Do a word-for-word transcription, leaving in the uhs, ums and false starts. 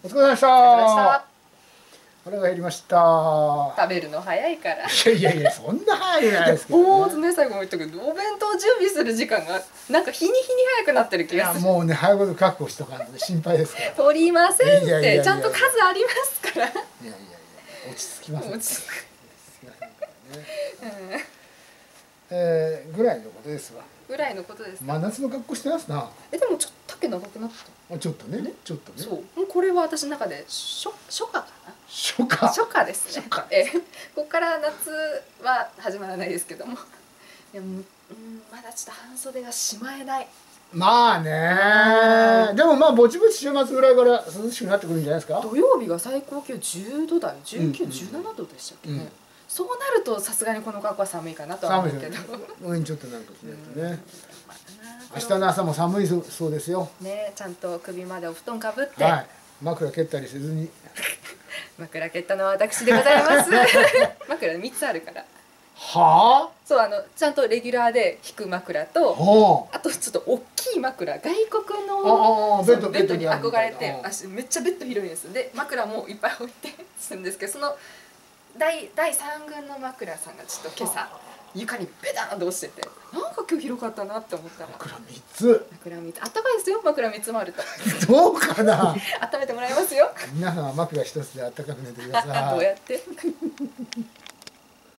お疲れ様でした。腹が減りました。 食べるの早いから。 いやいやいや、そんな早いじゃないですけど、ね。 おお、ね、最後も言ったけど、お弁当準備する時間がなんか日に日に早くなってる気がする。 もうね、早いこと確保しとかんと心配ですから。 取りませんって、ちゃんと数ありますから。いやいやいや、 落ち着きます、ね。 落ち着く。すみませんからね。 えー、ぐらいのことですわ。 ぐらいのことです。 真夏の格好してますな。 え、でもちょっと丈長くなった。 あ、ちょっとね、ねちょっとね。 そう、もうこれは私の中で初初夏かな。 初夏。 初夏ですね。え、ここから夏は始まらないですけども。でも、うん、まだちょっと半袖がしまえない。 まあね、でもまあぼちぼち週末ぐらいから涼しくなってくるんじゃないですか。 土曜日が最高気温じゅうど台、じゅうきゅう、じゅうななどでしたっけね。うん、そうなるとさすがにこの格好は寒いかなとは思うけど。 上にちょっとなんか着ないとね。明日の朝も寒いそうですよ。 ね、ちゃんと首までお布団かぶって。 はい、枕蹴ったりせずに。 枕蹴ったのは私でございます。枕三つあるから。 はあ。 そう、あのちゃんとレギュラーで引く枕と、あとちょっと大きい枕、外国のベッドに憧れて、私めっちゃベッド広いんです。で枕もいっぱい置いてするんですけど、その第第三軍の枕さんがちょっと今朝床にベターンと落ちてて、なんか今日広かったなって思ったら枕みっつ。 枕みっつ、あったかいですよ、枕みっつもあると。 どうかな。 温めてもらいますよ。 皆さんは枕一つであったかく寝てください。 どうやって